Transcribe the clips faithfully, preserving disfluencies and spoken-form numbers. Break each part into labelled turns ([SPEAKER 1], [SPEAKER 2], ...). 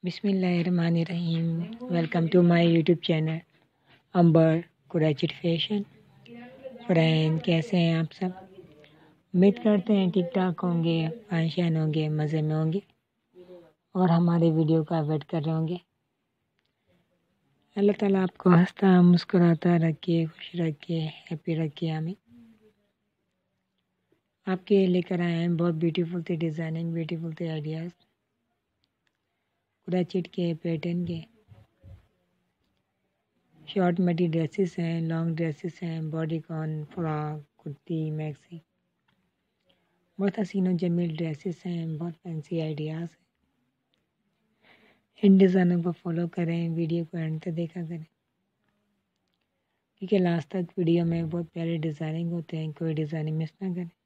[SPEAKER 1] بسم اللہ الرحمن الرحیم. Welcome to my YouTube channel amber Karachi fashion. Friend کیسے ہیں آپ سب؟ امید کرتے ہیں ٹھیک ٹھاک ہوں گے، فائن شائن ہوں گے، مزے میں ہوں گے اور ہمارے ویڈیو کا ویٹ کر رہے ہوں گے. اللہ تعالیٰ آپ کو ہنستا مسکراتا رکھے، خوش رکھے، ہیپی رکھے. ہمیں آپ کے لے کر آئے ہیں بہت بیوٹیفل تھے ڈیزائننگ، بیوٹیفل تھے آئیڈیاز کراچیٹ کے پیٹرن کے. شارٹ مڈی ڈریسز ہیں، لانگ ڈریسز ہیں، bodycon, frock, kurti, maxi. بہت حسین و جمیل ڈریسز ہیں، بہت فینسی آئیڈیاز ہیں. ان ڈیزائنوں کو فالو کریں، ویڈیو کو اینڈ تک دیکھا کریں کیونکہ لاسٹ تک ویڈیو میں بہت پیارے ڈیزائننگ ہوتے ہیں. کوئی ڈیزائننگ مس نہ کریں.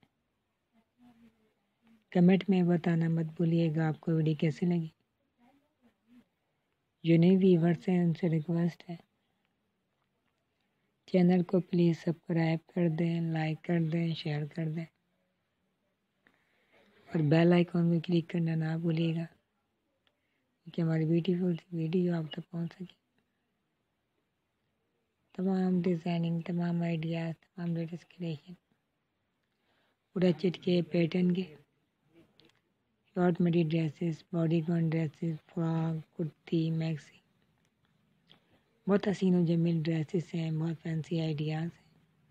[SPEAKER 1] کمنٹ میں بتانا مت بھولیے گا آپ کو ویڈیو کیسی لگی. جو نئے ویورس ہیں ان سے ریکویسٹ ہے چینل کو پلیز سبسکرائب کر دیں، لائک کر دیں، شیئر کر دیں اور بیل آئیکن میں کلک کرنا نہ بھولیے گا کیونکہ ہماری بیوٹیفل ویڈیو آپ تک پہنچ سکے. تمام ڈیزائننگ، تمام آئیڈیاز، تمام لیٹسٹ کریشن پورا چٹ کے پیٹرن کے short midi dresses, bodycon dresses, frock, kurti, maxi. بہت حسین و جمیل ڈریسز ہیں، بہت فینسی آئیڈیاز ہیں.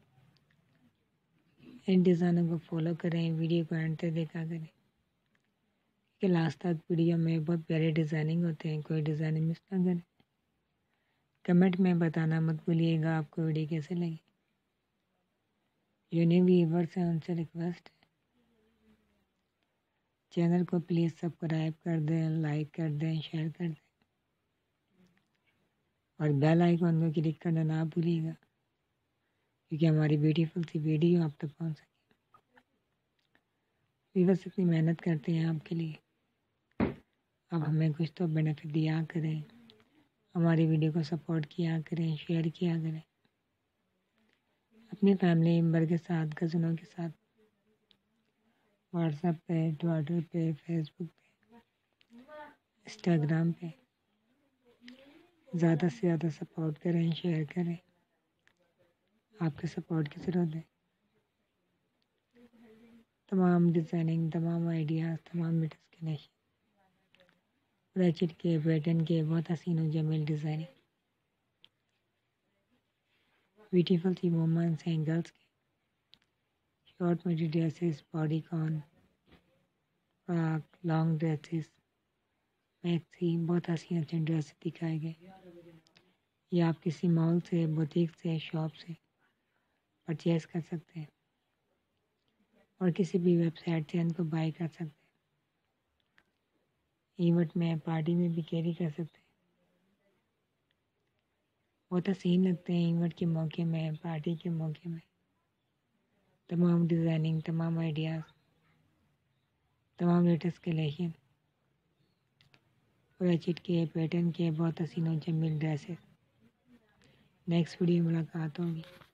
[SPEAKER 1] ان ڈیزائنوں کو فالو کریں، ویڈیو کو اینڈ تک دیکھا کریں کہ لاسٹ تک ویڈیو میں بہت پیارے ڈیزائننگ ہوتے ہیں. کوئی ڈیزائننگ مس نہ کریں. کمنٹ میں بتانا مت بھولیے گا آپ کو ویڈیو کیسے لگی. جو نئے ویورس ہیں ان سے ریکویسٹ ہے چینل کو پلیز سبسکرائب کر دیں، لائک کر دیں، شیئر کر دیں اور بیل آئیکن کو کلک کرنا نہ بھولیے گا کیونکہ ہماری بیوٹیفل سی ویڈیو آپ تک پہنچ سکے. ویورس اتنی محنت کرتے ہیں آپ کے لیے، اب ہمیں کچھ تو بینیفٹ دیا کریں، ہماری ویڈیو کو سپورٹ کیا کریں، شیئر کیا کریں اپنی فیملی ممبر کے ساتھ، کزنوں کے ساتھ، واٹس ایپ پہ، ٹویٹر پہ، فیس بک پہ، انسٹاگرام پہ. زیادہ سے زیادہ سپورٹ کریں، شیئر کریں. آپ کے سپورٹ کی ضرورت ہے. تمام ڈیزائننگ، تمام آئیڈیاز، تمام میٹرس کے نیشن کراچیٹ کے پیٹرن کے بہت حسین و جمیل ڈیزائننگ بیوٹیفل سی وومنس ہیں، گرلس کے short midi dresses, bodycon, frock, long dresses, maxi. بہت حسین حسین ڈریس دکھائے گئے. یہ آپ کسی مال سے، بوتیک سے، شاپ سے پرچیز کر سکتے ہیں اور کسی بھی ویب سائٹ سے ان کو بائی کر سکتے ہیں. ایونٹ میں، پارٹی میں بھی کیری کر سکتے ہیں. بہت حسین لگتے ہیں ایونٹ کے موقع میں، پارٹی کے موقع میں. تمام ڈیزائننگ، تمام آئیڈیاز، تمام لیٹسٹ کلیکشن کراچیٹ کے پیٹرن کے بہت حسین و جمیل ڈریسز. نیکسٹ ویڈیو ملاقات ہوگی.